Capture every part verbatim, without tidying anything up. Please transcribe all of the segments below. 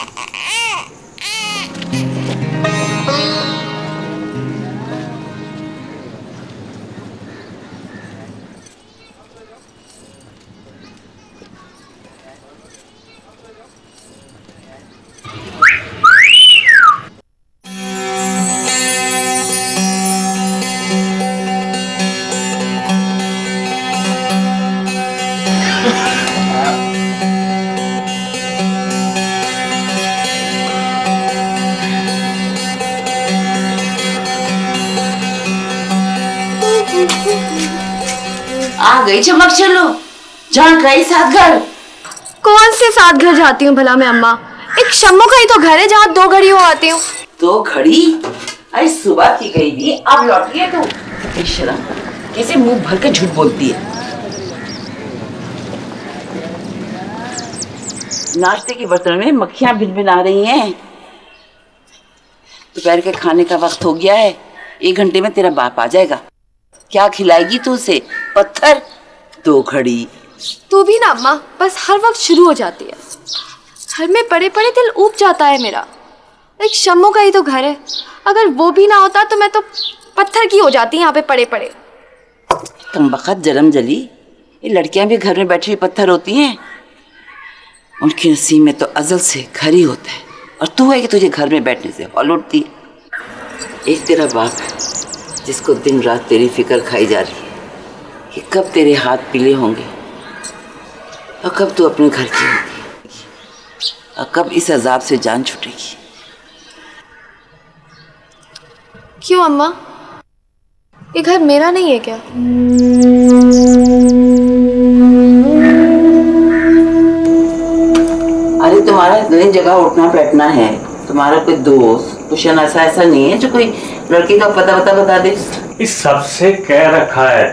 आ गई चमक। चलो जहाँ गई सात घर। कौन से सात घर जाती हूँ भला मैं अम्मा? एक शम्मू का ही तो घर है जहाँ दो घड़ी हो आती हूँ। दो घड़ी? अरे सुबह की गई थी, अब लौट गई तू। बेशरम, कैसे मुंह भर के झूठ बोलती है। नाश्ते के बर्तन में मक्खियां भिनभिना रही हैं। दोपहर के खाने का वक्त हो गया है, एक घंटे में तेरा बाप आ जाएगा। क्या खिलाएगी तू उसे? पत्थर? दो घड़ी। तू भी ना अम्मा, बस हर वक्त शुरू हो जाती है। घर में पड़े पड़े दिल ऊब जाता है मेरा। एक शम्मू का ही तो घर है, अगर वो भी ना होता तो मैं तो पत्थर की हो जाती यहाँ पे पड़े पड़े। कम बखत जरम जली, ये लड़कियां भी घर में बैठी हुई पत्थर होती हैं। उनके नसीब में तो अजल से घर ही होता है, और तू है कि तुझे घर में बैठने से हौल उठती है। एक तेरा बाप है जिसको दिन रात तेरी फिक्र खाई जा रही है कि कब तेरे हाथ पीले होंगे और कब तू अपने घर की होगी और कब इस अजाब से जान छूटेगी। क्यों अम्मा, ये घर मेरा नहीं है क्या? अरे तुम्हारा इतनी जगह उठना बैठना है, तुम्हारा कोई दोस्त कुशन ऐसा ऐसा नहीं है जो कोई लड़की का पता पता बता दे? इस सबसे कह रखा है।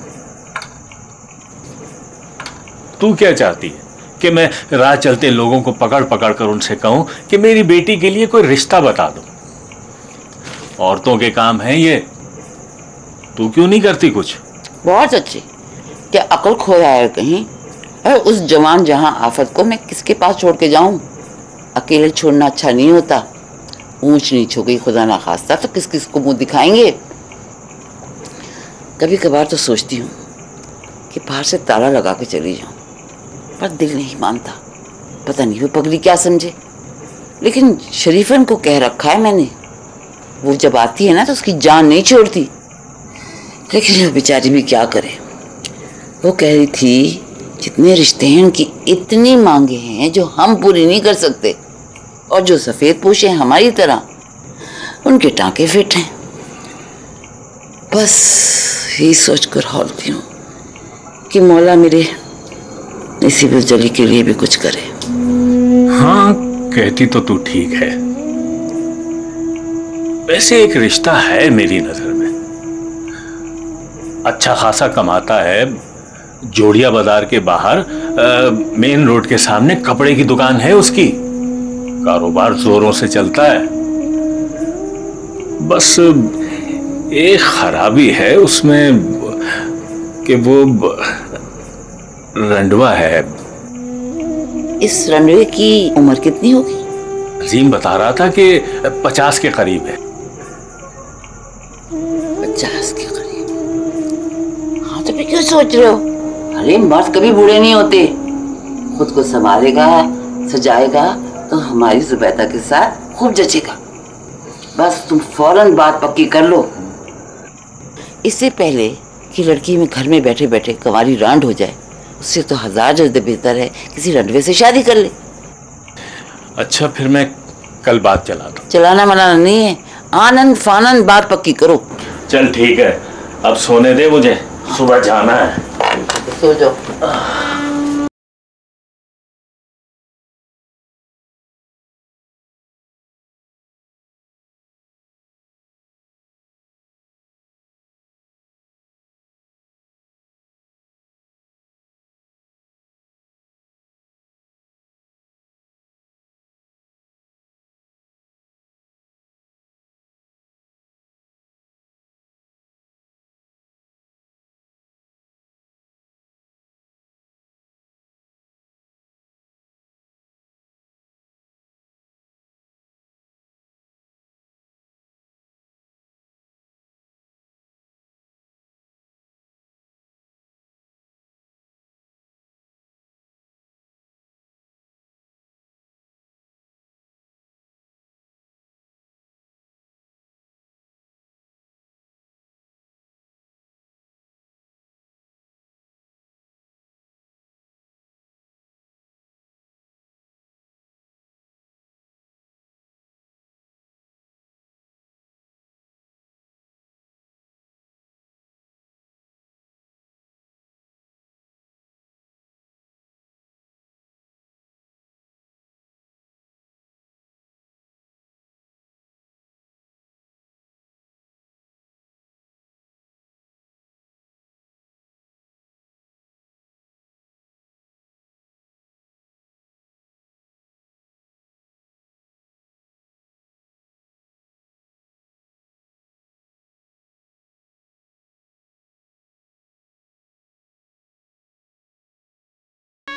तू क्या चाहती है कि मैं राह चलते लोगों को पकड़ पकड़ कर उनसे कहूं कि मेरी बेटी के लिए कोई रिश्ता बता दो? औरतों के काम है ये, तू क्यों नहीं करती कुछ? बहुत अच्छे। क्या अकल खोया है कहीं? अरे उस जवान जहां आफत को मैं किसके पास छोड़ के जाऊं? अकेले छोड़ना अच्छा नहीं होता। ऊंच नीच हो गई खुदा ना खास्ता तो किस किस को मुंह दिखाएंगे। कभी कभार तो सोचती हूँ कि बाहर से ताला लगा के चली जाऊं, पर दिल नहीं मानता। पता नहीं वो पगड़ी क्या समझे, लेकिन शरीफन को कह रखा है मैंने, वो जब आती है ना तो उसकी जान नहीं छोड़ती। लेकिन वो बेचारी भी क्या करे। वो कह रही थी जितने रिश्ते हैं उनकी इतनी मांगे हैं जो हम पूरी नहीं कर सकते, और जो सफेद पोश हैं हमारी तरह उनके टांके फिट हैं। बस यही सोचकर हौलती हूँ कि मौला मेरे नसीब जली के लिए भी कुछ करे। हाँ, कहती तो तू ठीक है। वैसे एक रिश्ता है मेरी नजर में, अच्छा खासा कमाता है। जोड़िया बाजार के बाहर मेन रोड के सामने कपड़े की दुकान है उसकी, कारोबार जोरों से चलता है। बस एक खराबी है उसमें कि वो रंडवा है। इस रंडवे की उम्र कितनी होगी? अजीम बता रहा था कि पचास के करीब है। पचास के करीब? हाँ तो फिर क्यों सोच रहे हो? अरे मर्द कभी बूढ़े नहीं होते। खुद को संभालेगा, सजाएगा तो हमारी जुबैदा के साथ खूब जचेगा। बस तुम फौरन बात पक्की कर लो, इससे पहले कि लड़की में घर में बैठे बैठे कंवारी रांड हो जाए। उससे तो हजार जल्द बेहतर है किसी रंडवे से शादी कर ले। अच्छा फिर मैं कल बात चला दूं। चलाना मनाना नहीं है, आनंद फानंद बात पक्की करो। चल ठीक है, अब सोने दे मुझे, सुबह जाना है। सो जाओ।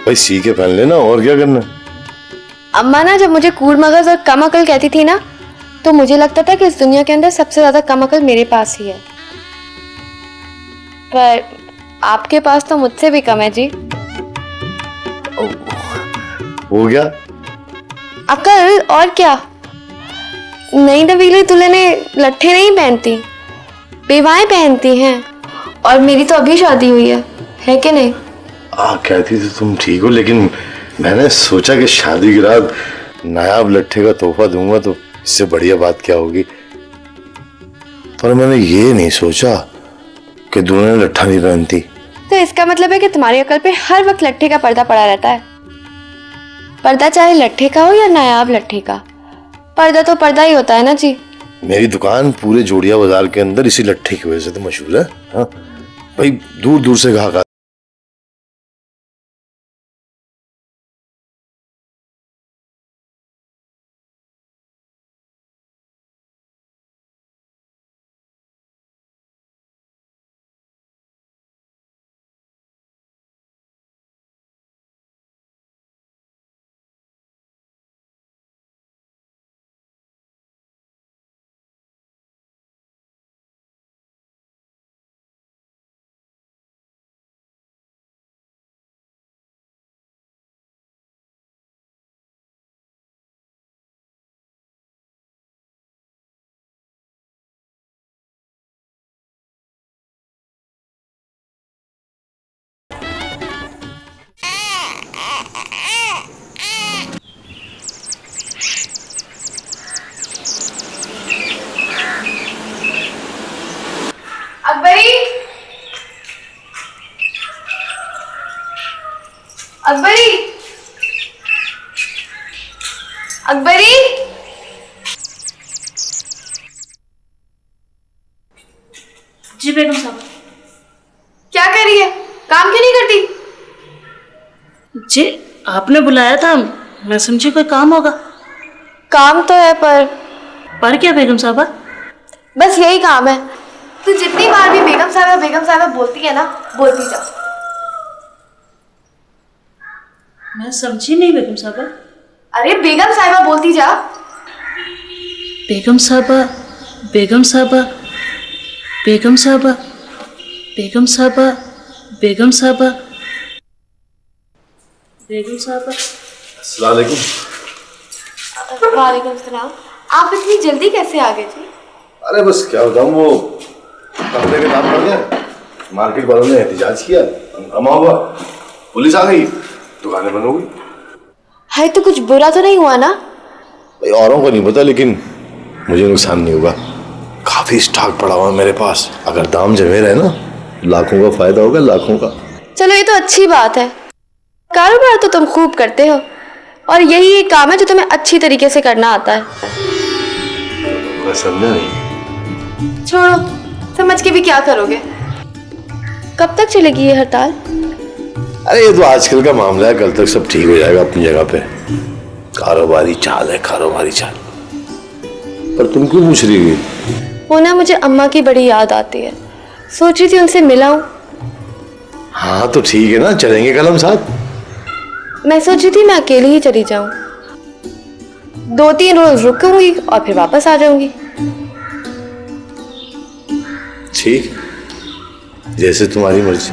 भाई सी के पहन लेना, और क्या करना। अम्मा ना जब मुझे कूड़ मगज और कम अकल कहती थी ना, तो मुझे लगता था कि इस दुनिया के अंदर सबसे ज्यादा कम अकल मेरे पास ही है। पर आपके पास तो मुझसे भी कम है जी। हो गया अकल, और क्या। नई नवीली दुल्हनें लट्ठे नहीं पहनती, बेवाएं पहनती हैं। और मेरी तो अभी शादी हुई है, है कि नहीं? आ कहती थी तुम ठीक हो, लेकिन मैंने सोचा कि शादी की रात नायाब लट्ठे का तोहफा दूंगा तो इससे बढ़िया बात क्या होगी। पर मैंने ये नहीं सोचा कि दुल्हन लट्ठा नहीं पहनती। तो इसका मतलब है कि तुम्हारी अकल पे हर वक्त लट्ठे का पर्दा पड़ा रहता है। पर्दा चाहे लट्ठे का हो या नायाब लट्ठे का, पर्दा तो पर्दा ही होता है ना जी। मेरी दुकान पूरे जोड़िया बाजार के अंदर इसी लट्ठे की वजह से तो मशहूर है। हाँ भाई, दूर दूर से ग्राहक। अकबरी, अकबरी, अकबरी। जी बेगम साहब। क्या कर रही है? काम क्यों नहीं करती? जी आपने बुलाया था, मैं समझी कोई काम होगा। काम तो है, पर पर क्या बेगम साहबा? बस यही काम है। तू जितनी बार भी बेगम साहबा बेगम साहबा बोलती है ना, बोलती जा। मैं समझी नहीं बेगम साहबा। अरे बेगम साहबा बोलती जा। बेगम साहबा, बेगम साहबा, बेगम साहबा, बेगम साहबा, बेगम साहबा, बेगम साहबा। अस्सलाम वालेकुम। वालेकुम सलाम। आप इतनी जल्दी कैसे आ गए जी? अरे बस क्या बताऊं, वो कपड़े के दाम बढ़ गए, मार्केट वालों ने एहतजाज किया, हंगामा हुआ, पुलिस आ गई, दुकानें बंद हो गई। है तो कुछ बुरा तो नहीं हुआ ना? भाई औरों को नहीं पता, लेकिन मुझे नुकसान नहीं होगा। काफी स्टॉक पड़ा हुआ मेरे पास, अगर दाम जमे रहे ना, लाखों का फायदा होगा, लाखों का। चलो ये तो अच्छी बात है। कारोबार तो तुम खूब करते हो, और यही एक काम है जो तुम्हें अच्छी तरीके से करना आता है। मैं समझा नहीं। छोड़ो, समझ के भी क्या करोगे। कब तक चलेगी ये हड़ताल? अरे ये तो आजकल का मामला है, कल तक सब ठीक हो जाएगा अपनी जगह पे। कारोबारी चाल है, कारोबारी चाल। पर तुम क्यों पूछ रही है? वो ना, मुझे अम्मा की बड़ी याद आती है, सोच रही थी उनसे मिलाऊं। हाँ तो ठीक है ना, चलेंगे कल हम साथ। मैं सोच रही थी मैं अकेली ही चली जाऊं, दो तीन रोज रुकूंगी और फिर वापस आ जाऊंगी। ठीक, जैसे तुम्हारी मर्जी।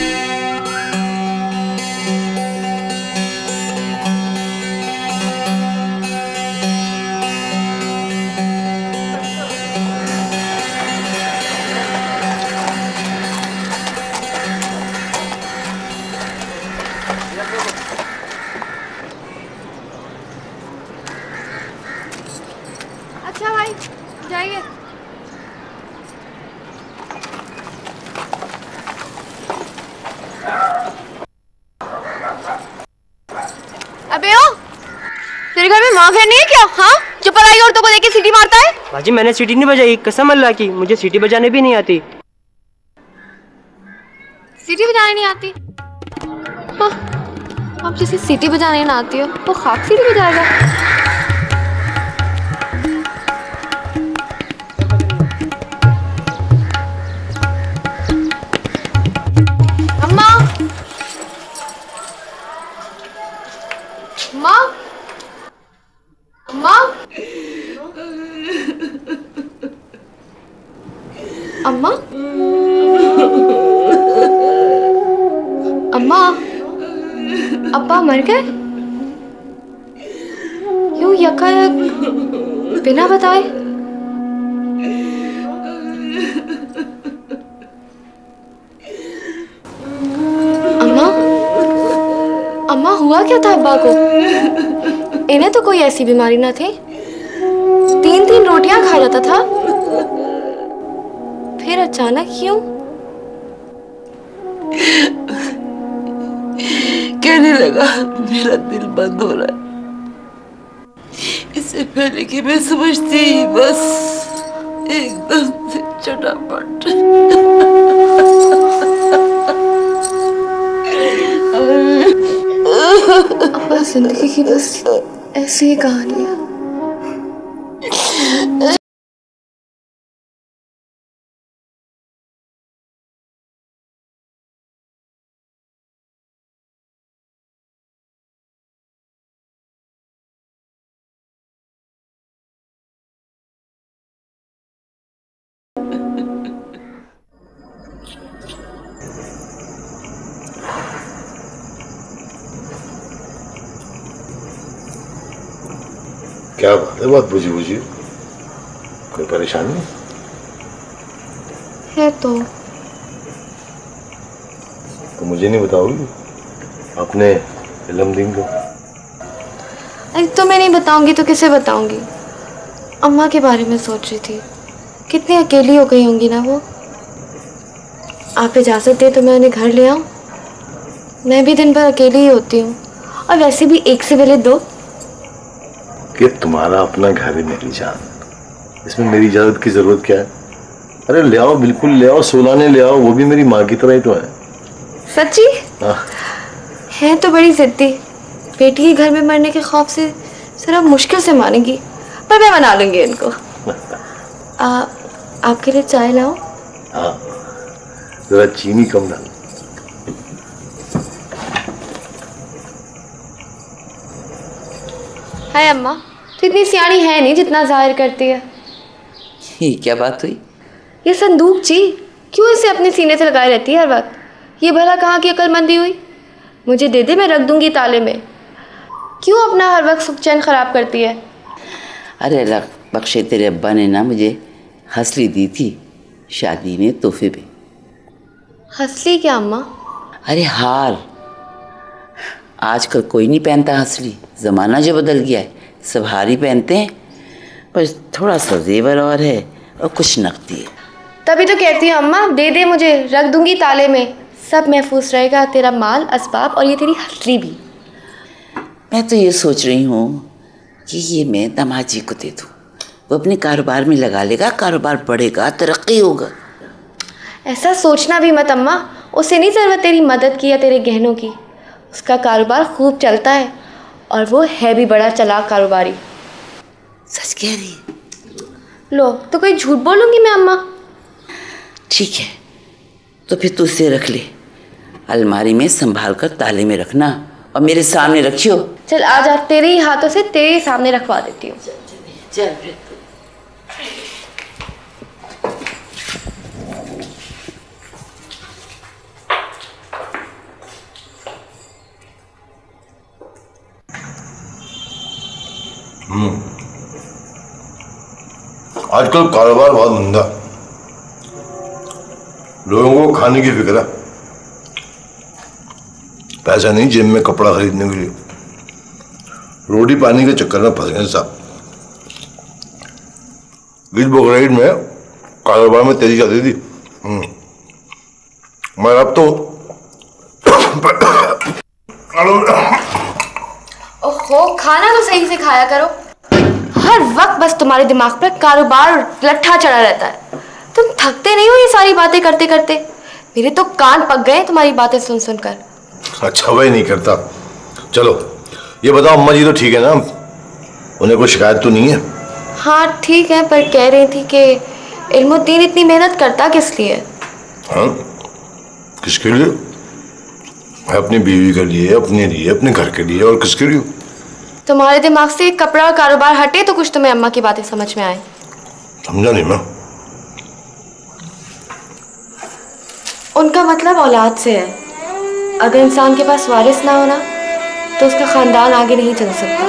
अच्छा भाई, जाइए। अबे ओ, तेरे घर में माँ बहन नहीं है क्या? हाँ, जो पराई औरतों को देख के सीटी मारता है। बाजी मैंने सीटी नहीं बजाई, कसम अल्लाह की, मुझे सीटी बजाने भी नहीं आती। सीटी बजाने नहीं आती? हाँ, अब जिसे सीटी बजाने ना आती हो वो खाक सीटी बजाएगा। अम्मा, अम्मा अम्मा अब्बा मर गए यूं यकायक बिना बताए? अम्मा अम्मा हुआ क्या था अब्बा को? इन्हें तो कोई ऐसी बीमारी ना थी, तीन तीन रोटियां खा जाता था, फिर अचानक क्यों? कहने लगा मेरा दिल बंद हो रहा है। इससे पहले कि मैं समझती ही बस एकदम से चटापट। अब्बा जिंदगी की बस ऐसी ही कहानी है। क्या बात है, बहुत बुझी बुझी, कोई परेशानी है तो तो मुझे नहीं बताओगी अपने इलमदीन को? एक तो मैं नहीं बताऊंगी तो किसे बताऊंगी? अम्मा के बारे में सोच रही थी, कितनी अकेली हो गई होंगी ना वो। आप इजाज़त दे तो मैं उन्हें घर ले आऊं? मैं भी दिन भर अकेली ही होती हूँ, और वैसे भी एक से पहले दो। कि तुम्हारा अपना घर है मेरी जान, इसमें मेरी इजाजत की जरूरत क्या है? अरे ले आओ, बिल्कुल ले आओ, सोलाने ले आओ, वो भी मेरी माँ की तरह ही तो है। सच्ची? हाँ। है तो बड़ी जिद्दी, बेटी के घर में मरने के खौफ से जरा मुश्किल से मानेंगी, पर मैं मना लूंगी इनको। आ, आपके लिए चाय लाऊं? हाँ, जरा चीनी कम डालो। हाय अम्मा, तो इतनी सियानी है नहीं जितना जाहिर करती है। ये क्या बात हुई? ये संदूक जी क्यों इसे अपने सीने से लगाए रहती है हर वक्त? ये भला कहाँ की अक्लमंदी हुई? मुझे दे दे, मैं रख दूंगी ताले में। क्यों अपना हर वक्त सुख चैन खराब करती है? अरे अल्लाह बख्शे, तेरे अब्बा ने ना मुझे हंसली दी थी शादी में तोहफे पे। हंसली क्या अम्मा? अरे हार, आजकल कोई नहीं पहनता हंसली, ज़माना जो बदल गया है, सब हार ही पहनते हैं। बस थोड़ा सा जेवर और है और कुछ नकदी है। तभी तो कहती हूँ अम्मा, दे दे मुझे, रख दूंगी ताले में, सब महफूज रहेगा, तेरा माल असबाब और ये तेरी हंसली भी। मैं तो ये सोच रही हूँ कि ये मैं दामाद जी को दे दूँ, वो अपने कारोबार में लगा लेगा, कारोबार बढ़ेगा, तरक्की होगा। ऐसा सोचना भी मत अम्मा, उसे नहीं ज़रूरत तेरी मदद की या तेरे गहनों की, उसका कारोबार खूब चलता है और वो है भी बड़ा चालाक कारोबारी। सच कह रही है? लो तो कोई झूठ बोलूँगी मैं अम्मा? ठीक है, तो फिर तू इसे रख ले, अलमारी में संभाल कर ताले में रखना और मेरे सामने रखियो। चल आ जा, तेरे ही हाथों से तेरे सामने रखवा देती हूँ। चल फिर। आजकल कारोबार बहुत मंदा, लोगों को खाने की फिक्र है, पैसा नहीं जेब में कपड़ा खरीदने के लिए, रोटी पानी के चक्कर में फंस गए साहब। बीच बोगराइड में कारोबार में तेजी आती थी, मगर अब तो ओहो, खाना तो सही से खाया करो, हर वक्त बस तुम्हारे दिमाग पर कारोबार लट्ठा चढ़ा रहता है। तुम थकते नहीं हो ये सारी बातें करते करते? मेरे तो कान पक गए तुम्हारी बातें सुन सुनकर। अच्छा भाई नहीं करता। चलो ये बताओ, अम्मा जी तो ठीक है ना, उन्हें कोई शिकायत तो नहीं है? हाँ ठीक है, पर कह रही थी कि इल्मुद्दीन इतनी मेहनत करता किस लिए? हाँ, किसके लिए? अपनी बीवी के लिए, अपने लिए, अपने घर के लिए, और किसके लिए? तुम्हारे दिमाग से कपड़ा और कारोबार हटे तो कुछ तुम्हें अम्मा की बातें समझ में आए। समझा नहीं मैं। उनका मतलब औलाद से है। अगर इंसान के पास वारिस ना होना तो उसका खानदान आगे नहीं चल सकता।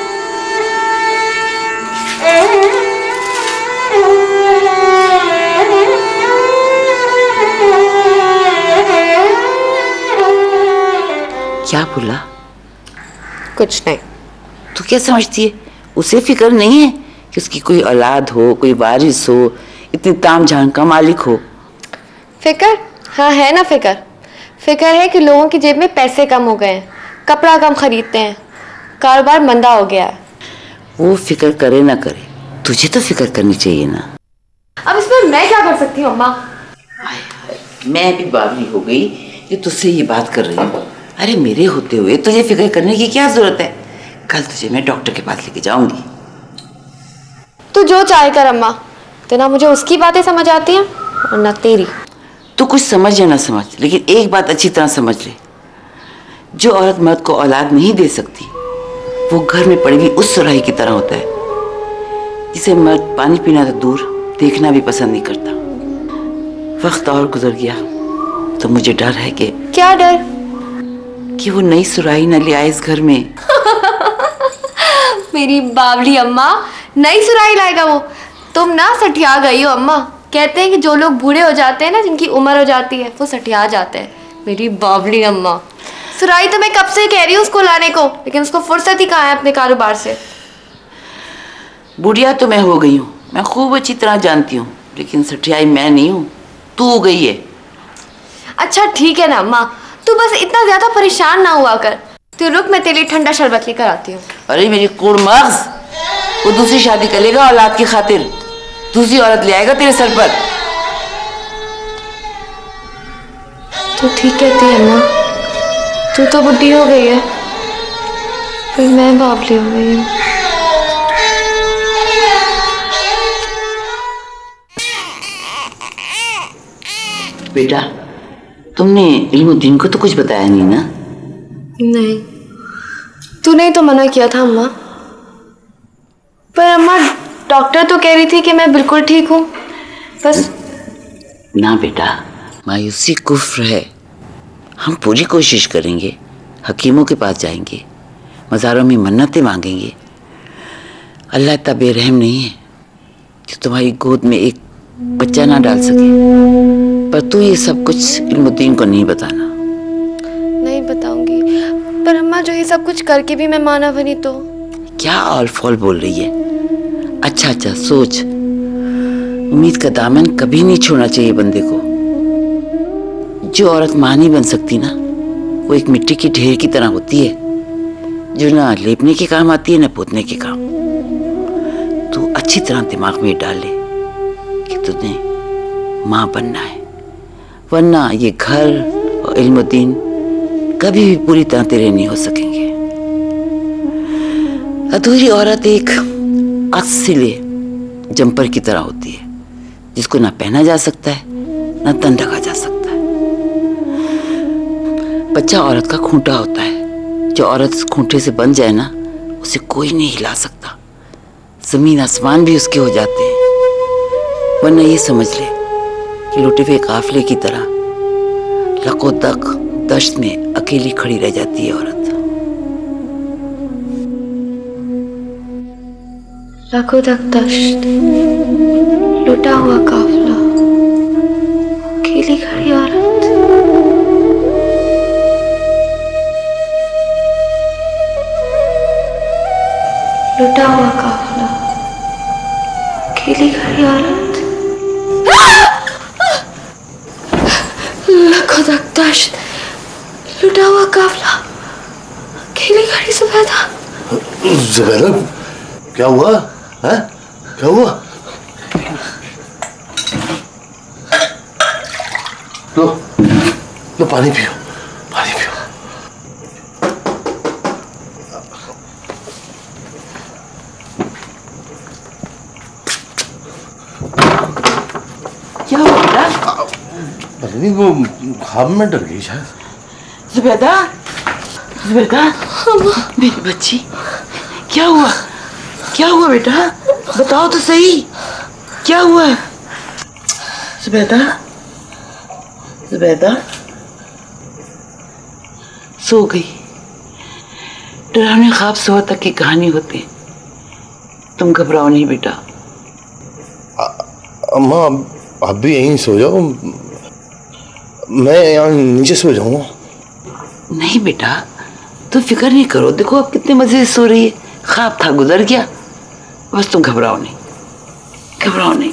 क्या बोला? कुछ नहीं। तू क्या समझती है? उसे फिक्र नहीं है कि उसकी कोई औलाद हो, कोई वारिस हो, इतनी ताम झाम का मालिक हो? फिक्र? हाँ है ना फिक्र। फिक्र है कि लोगों की जेब में पैसे कम हो गए हैं, कपड़ा कम खरीदते हैं, कारोबार मंदा हो गया है। वो फिक्र करे ना करे, तुझे तो फिक्र करनी चाहिए ना। अब इसमें मैं क्या कर सकती हूँ अम्मा? मैं भी बावली हो गई कि तुझसे ये बात कर रही हूँ। अरे मेरे होते हुए तुझे फिक्र करने की क्या जरूरत है? कल तुझे मैं डॉक्टर के पास लेके जाऊंगी। तू जो चाहे कर अम्मा, तो ना मुझे उसकी बातें समझ आती हैं और ना तेरी। तू कुछ समझ या ना समझ, लेकिन एक बात अच्छी तरह समझ ले, जो औरत मर्द को औलाद नहीं दे सकती वो घर में पड़ी हुई उस सुराही की तरह होता है जिसे मर्द पानी पीना तो दूर देखना भी पसंद नहीं करता। वक्त और गुजर गया तो मुझे डर है कि क्या डर? कि वो नई सुराही न ले आए इस घर में। मेरी बावली अम्मा, नई सुराही लाएगा वो? तुम ना सठिया गई हो अम्मा। कहते हैं कि जो लोग बूढ़े हो जाते हैं ना, जिनकी उम्र हो जाती है, वो सठिया जाते हैं। मेरी बावली अम्मा, सुराही तो मैं कब से कह रही हूँ उसको लाने को, लेकिन उसको फुर्सत ही कहाँ है अपने कारोबार से। बुढ़िया तो मैं हो गई हूँ, मैं खूब अच्छी तरह जानती हूँ, लेकिन सठियाई मैं नहीं हूँ, तू हो गई है। अच्छा ठीक है ना अम्मा, तू बस इतना ज्यादा परेशान ना हुआ कर। तू रुक, मैं तेरे लिए ठंडा शरबत लेकर आती हूँ। अरे मेरी कुड़ मगज, वो दूसरी शादी कर लेगा औलाद की खातिर, दूसरी औरत ले आएगा तेरे सर पर। तू ठीक कहती है अम्मा, तू तो बुढ़ी हो गई है, फिर मैं बावली हो गई हूँ। बेटा, तुमने इल्मुद्दीन को तो कुछ बताया नहीं ना? नहीं, तूने ही तो मना किया था अम्मा। पर अम्मा, डॉक्टर तो कह रही थी कि मैं बिल्कुल ठीक हूँ। बस ना बेटा, मायूसी कुफ्र है। हम पूरी कोशिश करेंगे, हकीमों के पास जाएंगे, मज़ारों में मन्नतें मांगेंगे। अल्लाह इतना बेरहम नहीं है कि तुम्हारी गोद में एक बच्चा ना डाल सके। पर तू ये सब कुछ इल्मुद्दीन को नहीं बताना। नहीं बताऊंगी, पर अम्मा जो ये सब कुछ करके भी मैं माना बनी तो? क्या ऑल फॉल बोल रही है? अच्छा अच्छा सोच, उम्मीद का दामन कभी नहीं छोड़ना चाहिए बंदे को। जो औरत मां नहीं बन सकती ना, वो एक मिट्टी की ढेर की तरह होती है, जो ना लेपने के काम आती है ना पोतने के काम। तू अच्छी तरह दिमाग में डाल ले कि तुझे मां बनना है, वरना ये घर और इल्मुद्दीन कभी भी पूरी तरह तेरे नहीं हो सकेंगे। अधूरी औरत एक असली जंपर की तरह होती है, जिसको ना पहना जा सकता है ना तन ढका जा सकता है। बच्चा औरत का खूंटा होता है, जो औरत इस खूंटे से बन जाए ना, उसे कोई नहीं हिला सकता। जमीन आसमान भी उसके हो जाते हैं। वरना ये समझ ले कि लुटे हुए काफिले की तरह लको तक दश्त में अकेली खड़ी रह जाती है औरत। लाखों तक दश्त, लुटा हुआ काफिला, अकेली खड़ी औरत। लुटा हुआ काफिला, अकेली खड़ी औरत। लाखों तक दश्त, लुटा हुआ काफिला, अकेली खड़ी ज़ुबैदा। ज़ुबैदा, क्या हुआ? है? क्या हुआ? लो, लो पानी पियो, पानी पियो। क्या हुआ बेटा? पता नहीं, वो ख्वाब में डर गई शायद। ज़ुबैदा, ज़ुबैदा, मेरी बच्ची, क्या हुआ? क्या हुआ बेटा? बताओ तो सही, क्या हुआ? ज़ुबैदा, जुबैदा सो गई। डरावने ख्वाब सुबह तक की कहानी होती। तुम घबराओ नहीं बेटा। अम्मा आप भी यहीं सो जाओ, मैं यहाँ नीचे सो जाऊंगा। नहीं बेटा, तुम फिक्र नहीं करो। देखो अब कितने मजे से सो रही है। ख्वाब था, गुजर गया। बस तुम घबराओ नहीं, घबराओ नहीं।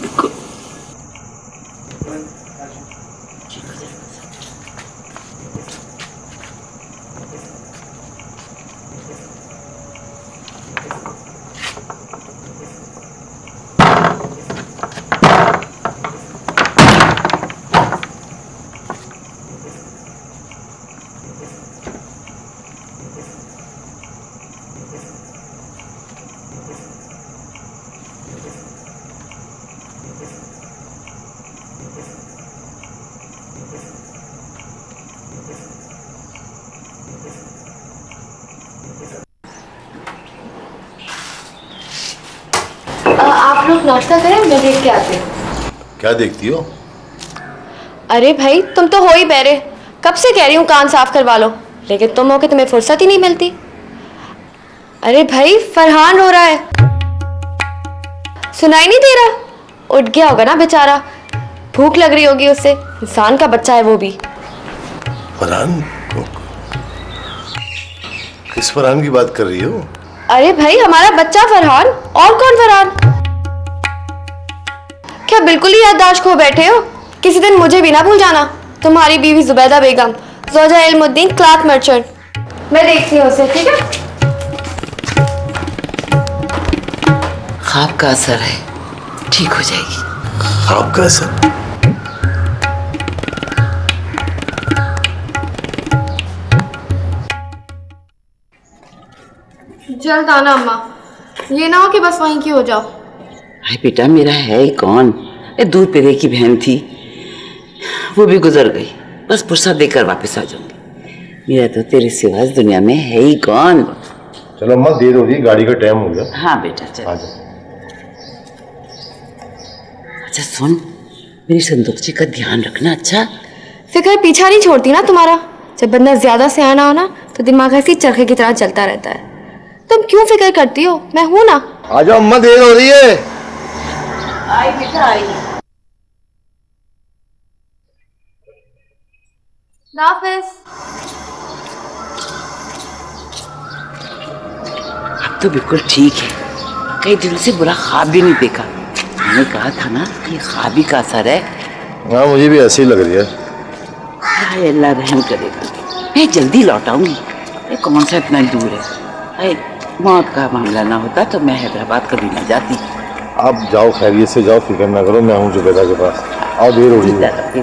आप लोग नाश्ता करें, मैं देख के आती हूँ। क्या देखती हो? अरे भाई तुम तो हो ही बहरे। कब से कह रही हूँ कान साफ करवा लो, लेकिन तुम हो के तुम्हें फुर्सत ही नहीं मिलती। अरे भाई फरहान रो रहा है, सुनाई नहीं दे रहा? उठ गया होगा ना बेचारा, भूख लग रही होगी उससे। इंसान का बच्चा है वो भी। फरहान? किस फरहान की बात कर रही हो? अरे भाई हमारा बच्चा फरहान। और कौन फरहान? क्या बिल्कुल ही याददाश्त खो बैठे हो? किसी दिन मुझे भी ना भूल जाना। तुम्हारी बीवी जुबैदा बेगम, ज़ौजा इल्मुद्दीन, क्लॉथ मर्चेंट। मैं देखती हूँ उसे, ठीक है? ख्वाब का असर है, ठीक हो जाएगी। ख्वाब का असर? जल्द आना अम्मा, ये ना हो कि बस वहीं की हो जाओ। अरे बेटा मेरा है ही कौन? ये दूध पेरे की बहन थी, वो भी गुजर गई। बस फुर्सत देकर वापस आ जाऊंगी। मेरा तो तेरे सिवा इस दुनिया में है ही कौन। चलो अम्मा, देर हो रही, गाड़ी का टाइम हो गया। हाँ बेटा चल। आ जाओ। अच्छा सुन, मेरी संदूकची का ध्यान रखना। अच्छा फिक्र पीछा नहीं छोड़ती ना तुम्हारा। जब बंदा ज्यादा सियाना हो ना तो दिमाग ऐसी चरखे की तरह चलता रहता है। तुम क्यों फिक्र करती हो? मैं हूं ना। आ जाओ अम्मा, देर हो रही है। आई बेटा आई। नाफिस। अब तो बिल्कुल ठीक है। कई दिनों से बुरा ख्वाब भी नहीं देखा। मैंने कहा था ना ये ख्वाबी का असर है। हाँ मुझे भी ऐसी लग रही है। हाय अल्लाह रहम करेगा। मैं जल्दी लौट आऊंगी। ये कौन सा इतना दूर है? हाय मौत का मामला ना होता तो मैं हैदराबाद कभी ना जाती। आप जाओ, खैरियत से जाओ, फिक्र ना करो, मैं हूँ जुबैदा के पास। आओ, देर हो रही है।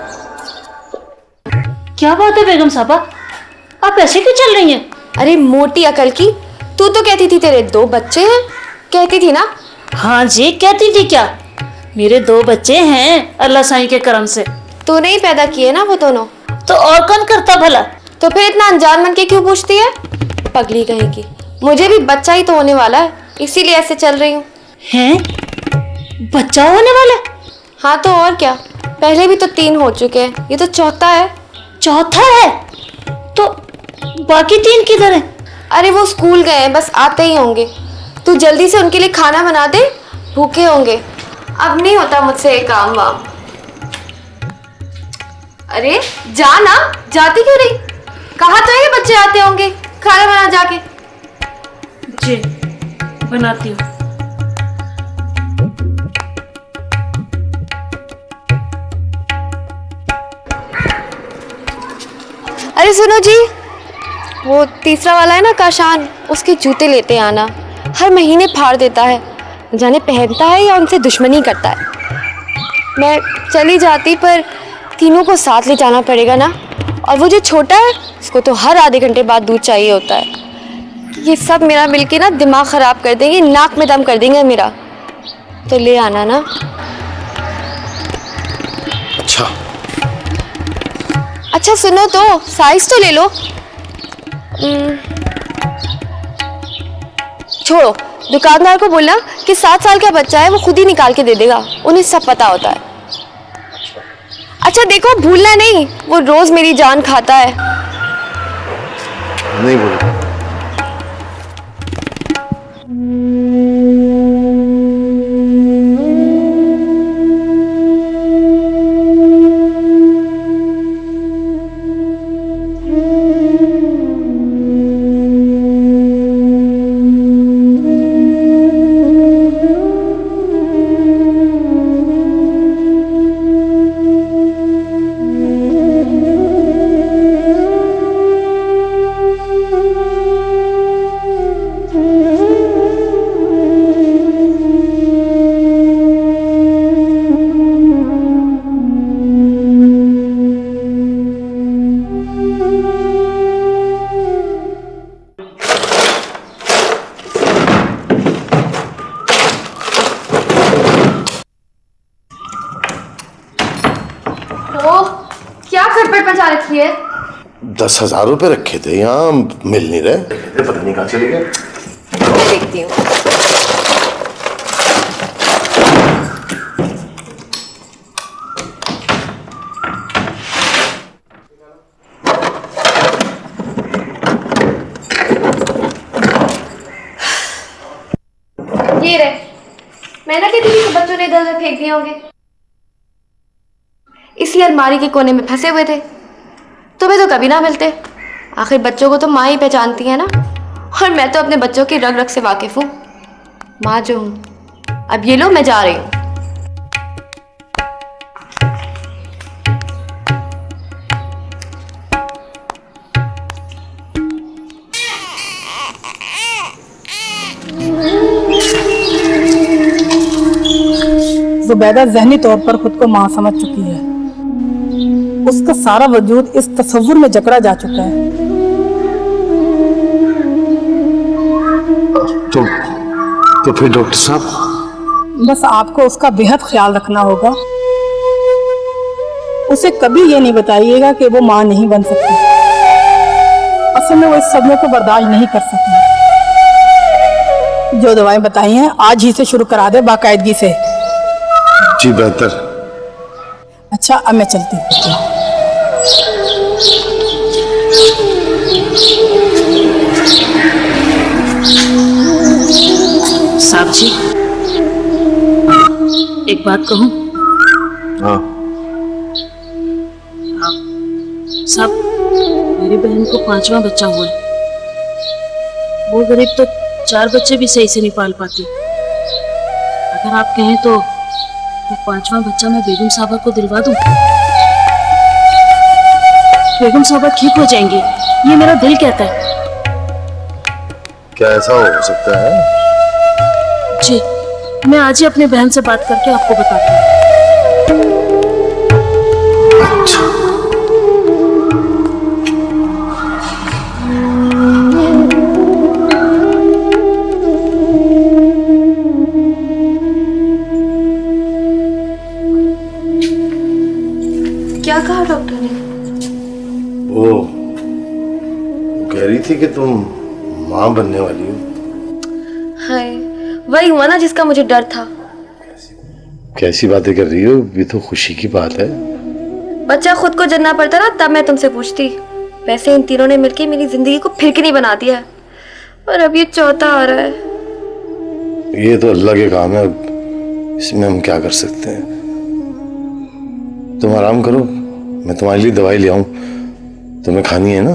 क्या बात है बेगम साहबा, आप ऐसे क्यों चल रही हैं? अरे मोटी अकल की, तू तो कहती थी तेरे दो बच्चे हैं, कहती थी ना? हाँ जी, कहती थी क्या? मेरे दो बच्चे हैं अल्लाह साईं के करम से। तूने ही पैदा किए ना वो दोनों। तो और कौन करता भला? तो फिर इतना अनजान मन के क्यों पूछती है? पगली कहीं की। मुझे भी बच्चा ही तो होने वाला है, इसीलिए ऐसे चल रही हूँ। हैं? बच्चा होने वाला? हाँ तो और क्या, पहले भी तो तीन हो चुके हैं, ये तो चौथा है। चौथा है? तो बाकी तीन किधर हैं? अरे वो स्कूल गए हैं, बस आते ही होंगे। तू जल्दी से उनके लिए खाना बना दे, भूखे होंगे। अब नहीं होता मुझसे ये काम वाम। अरे जा ना, जाती क्यों नहीं? कहा तो है बच्चे आते होंगे, खाना बना जाके। जी बनाती हूँ। अरे सुनो जी, वो तीसरा वाला है ना काशान, उसके जूते लेते आना। हर महीने फाड़ देता है, जाने पहनता है या उनसे दुश्मनी करता है। मैं चली जाती पर तीनों को साथ ले जाना पड़ेगा ना। और वो जो छोटा है उसको तो हर आधे घंटे बाद दूध चाहिए होता है। ये सब मेरा मिलके ना दिमाग ख़राब कर देंगे, नाक में दम कर देंगे मेरा। तो ले आना ना। अच्छा अच्छा सुनो तो, साइज तो ले लो। छोड़ो, दुकानदार को बोलना कि सात साल का बच्चा है, वो खुद ही निकाल के दे देगा, उन्हें सब पता होता है। अच्छा देखो, भूलना नहीं, वो रोज मेरी जान खाता है। नहीं बोलूंगा। रखी है? दस हजार रुपए रखे थे, यहाँ मिल नहीं रहे, पता नहीं कहाँ चले गए। देखती हूँ। ये रहे, मैं ना कहती थी कि बच्चों ने इधर उधर फेंक दिए होंगे, इसी अलमारी के कोने में फंसे हुए थे। तुम्हें तो कभी ना मिलते, आखिर बच्चों को तो माँ ही पहचानती है ना, और मैं तो अपने बच्चों की रग रग से वाकिफ हूँ, माँ जो हूँ। अब ये लो, मैं जा रही हूँ। ज़ुबैदा ज़हनी तौर पर खुद को मां समझ चुकी है, उसका सारा वजूद इस तस्वुर में जकड़ा जा चुका है। तो तो फिर डॉक्टर साहब, बस आपको उसका बेहद ख्याल रखना होगा। उसे कभी ये नहीं बताइएगा कि वो मां नहीं बन सकती, असल में वो इस सदमे को बर्दाश्त नहीं कर सकती। जो दवाएं बताई हैं आज ही से शुरू करा दे बाकायदगी से। जी बेहतर। अच्छा, अब मैं चलती हूँ। साहब जी, एक बात कहूँ? हाँ। साहब, मेरी बहन को पांचवा बच्चा हुआ है, वो गरीब तो चार बच्चे भी सही से नहीं पाल पाती। अगर आप कहें तो वो पांचवा बच्चा मैं बेगम साहबा को दिलवा दूं। बेगम साहबा ठीक हो जाएंगी, ये मेरा दिल कहता है। क्या ऐसा हो सकता है? जी, मैं आज ही अपनी बहन से बात करके आपको बताती हूँ। अच्छा। क्या कहा डॉक्टर ने? वो कह रही थी कि तुम मां बनने वाली हो। हाय, वही हुआ ना जिसका मुझे डर था। कैसी बातें कर रही हो, ये तो खुशी की बात है। बच्चा खुद को जन्ना पड़ता ना, तब मैं तुमसे पूछती। वैसे इन तीनों ने मिलकर मेरी जिंदगी को फिरकी बना दिया है, और अब ये चौथा आ रहा है। ये तो अल्लाह के काम है, अब इसमें हम क्या कर सकते हैं। तुम आराम करो, मैं तुम्हारे लिए दवाई ले आऊं, तुम्हें खानी है ना?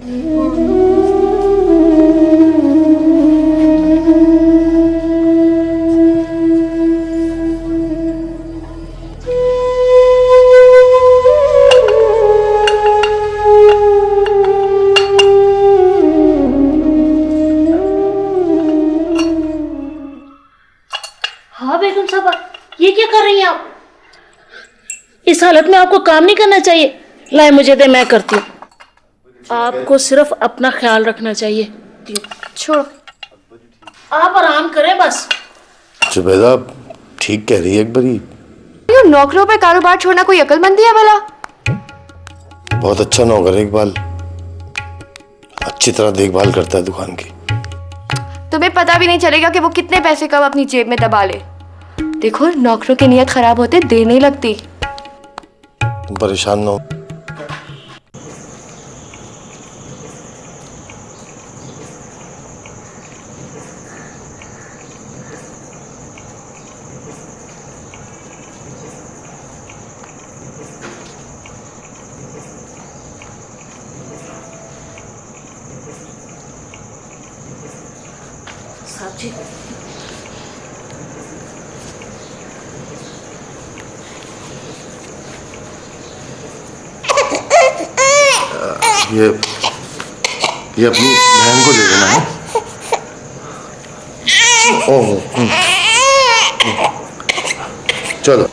हाँ बेगम साहबा, ये क्या कर रही हैं आप? इस हालत में आपको काम नहीं करना चाहिए। लाए मुझे दे, मैं करती हूँ। आपको सिर्फ अपना ख्याल रखना चाहिए। छोड़ो, आप आराम करें बस। जुबैदा ठीक कह रही है एक बारी। ये नौकरों पे कारोबार छोड़ना कोई अक्लमंदी है भला? बहुत अच्छा नौकर है इकबाल, अच्छी तरह देखभाल करता है दुकान की। तुम्हें पता भी नहीं चलेगा कि वो कितने पैसे कब अपनी जेब में दबा ले। देखो, नौकरों की नीयत खराब होते देर नहीं लगती। तुम परेशान ना हो। साहब जी, ये ये अपनी बहन को दे देना है। ओह, हम्म, हम्म, चलो।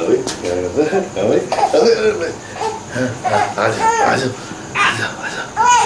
आजा आजा आजा आजा आजा।